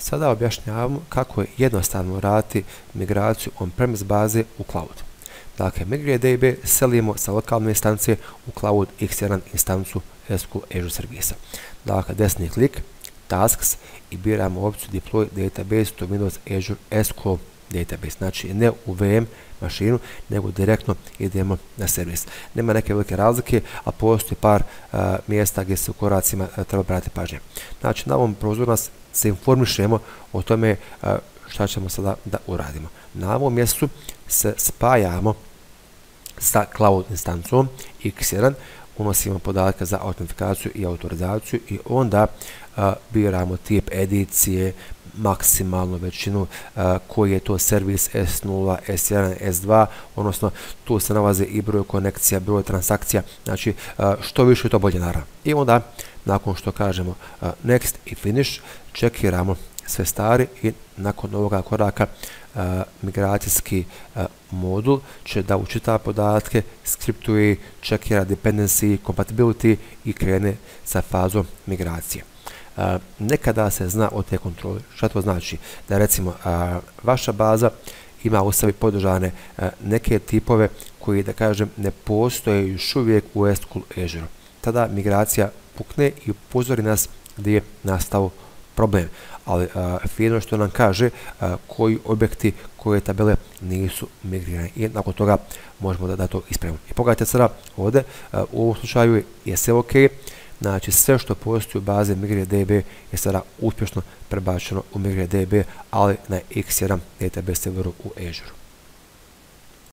Sada objašnjavamo kako je jednostavno raditi migraciju on-premise baze u cloud. Dakle, MigrateDB selimo sa lokalne instancije u cloud X1 instancu SQL Azure servisa. Dakle, desni klik, Tasks i biramo opciju Deploy Database to Windows Azure SQL Database. Znači, ne u VM mašinu, nego direktno idemo na servis. Nema neke velike razlike, a postoji par mjesta gdje se u koracima treba brati pažnje. Znači, na ovom prozoru nas se informišemo o tome šta ćemo sada da uradimo. Na ovom mjestu se spajamo sa cloud instancom X1, unosimo podatke za autentifikaciju i autorizaciju i onda biramo tip edicije, maksimalnu većinu, koji je to servis S0, S1, S2, odnosno tu se nalazi i broj konekcija, broj transakcija, znači što više to bolje naravno. I onda nakon što kažemo next i finish, čekiramo sve stvari i nakon ovoga koraka migracijski modul će da učita podatke, skriptuje, čekira dependency, compatibility i krene sa fazom migracije. Nekada se zna od te kontrole. Šta to znači? Da recimo vaša baza ima u sebi podržane neke tipove koji, da kažem, ne postoje još uvijek u SQL Azure. Tada migracija pukne i upozori nas gdje je nastao problem. Ali fino što nam kaže koji objekti, koje tabele nisu migrirane i nakon toga možemo da to ispravimo. I pogledajte sada ovdje, u ovom slučaju je sve ok, znači sve što postoji u bazi MigrateDB je sada uspješno prebačeno u MigrateDB, ali na X1 database serveru u Azure.